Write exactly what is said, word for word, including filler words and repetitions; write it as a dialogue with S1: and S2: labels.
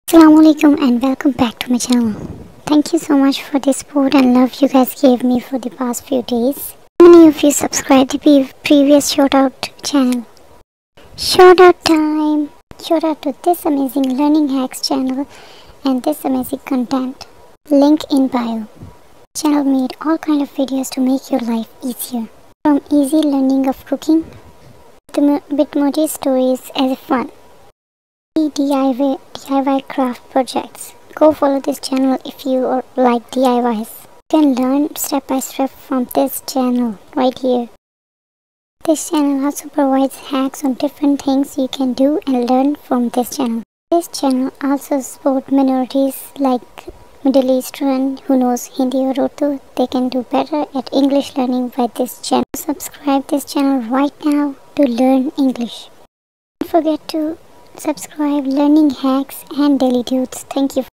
S1: Assalamualaikum and welcome back to my channel. Thank you so much for the support and love you guys gave me for the past few days. Many of you subscribed to the previous shout out channel. Shout out time! Shout out to this amazing learning hacks channel and this amazing content. Link in bio. Channel made all kind of videos to make your life easier. From easy learning of cooking to Bitmoji stories as a fun. D I Y, D I Y craft projects. Go follow this channel if you are like D I Ys. You can learn step by step from this channel right here. This channel also provides hacks on different things you can do and learn from this channel. This channel also supports minorities like Middle Eastern who knows Hindi or Urdu. They can do better at English learning by this channel. Subscribe this channel right now to learn English. Don't forget to subscribe learning hacks and daily dudes. Thank you.